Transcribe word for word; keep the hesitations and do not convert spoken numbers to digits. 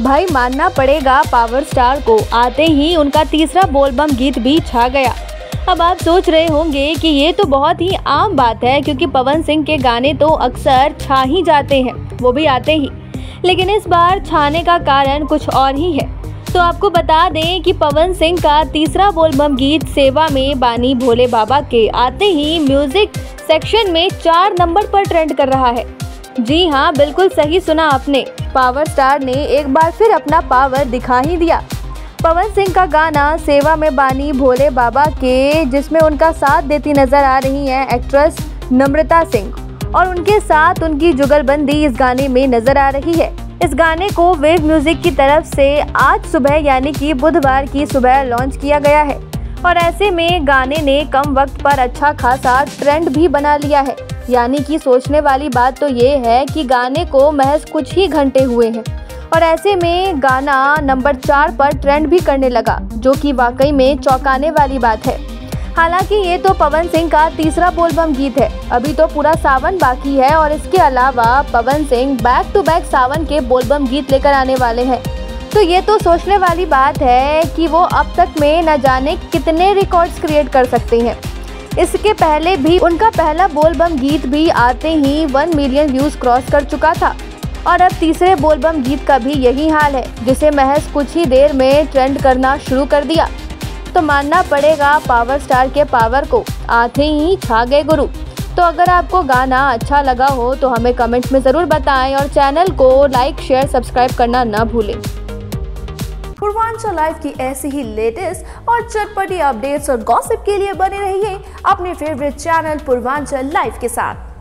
भाई मानना पड़ेगा पावर स्टार को, आते ही उनका तीसरा बोलबम गीत भी छा गया। अब आप सोच रहे होंगे कि ये तो बहुत ही आम बात है, क्योंकि पवन सिंह के गाने तो अक्सर छा ही जाते हैं, वो भी आते ही। लेकिन इस बार छाने का कारण कुछ और ही है। तो आपको बता दें कि पवन सिंह का तीसरा बोलबम गीत सेवा में बानी भोले बाबा के आते ही म्यूजिक सेक्शन में चार नंबर पर ट्रेंड कर रहा है। जी हाँ, बिल्कुल सही सुना आपने, पावर स्टार ने एक बार फिर अपना पावर दिखा ही दिया। पवन सिंह का गाना सेवा में बानी भोले बाबा के, जिसमें उनका साथ देती नजर आ रही हैं एक्ट्रेस नम्रता सिंह, और उनके साथ उनकी जुगलबंदी इस गाने में नजर आ रही है। इस गाने को वेव म्यूजिक की तरफ से आज सुबह यानी कि बुधवार की सुबह लॉन्च किया गया है, और ऐसे में गाने ने कम वक्त पर अच्छा खासा ट्रेंड भी बना लिया है। यानी कि सोचने वाली बात तो ये है कि गाने को महज कुछ ही घंटे हुए हैं और ऐसे में गाना नंबर चार पर ट्रेंड भी करने लगा, जो कि वाकई में चौंकाने वाली बात है। हालांकि ये तो पवन सिंह का तीसरा बोलबम गीत है, अभी तो पूरा सावन बाकी है, और इसके अलावा Pawan Singh back to back Sawan के बोलबम गीत लेकर आने वाले हैं। तो ये तो सोचने वाली बात है कि वो अब तक में न जाने कितने रिकॉर्ड्स क्रिएट कर सकते हैं। इसके पहले भी उनका पहला बोलबम गीत भी आते ही वन मिलियन व्यूज क्रॉस कर चुका था, और अब तीसरे बोलबम गीत का भी यही हाल है, जिसे महज कुछ ही देर में ट्रेंड करना शुरू कर दिया। तो मानना पड़ेगा पावर स्टार के पावर को, आते ही छा गए गुरु। तो अगर आपको गाना अच्छा लगा हो तो हमें कमेंट्स में ज़रूर बताएं, और चैनल को लाइक शेयर सब्सक्राइब करना ना भूलें। पूर्वांचल लाइव की ऐसी ही लेटेस्ट और चटपटी अपडेट्स और गॉसिप के लिए बने रहिए अपने फेवरेट चैनल पूर्वांचल लाइव के साथ।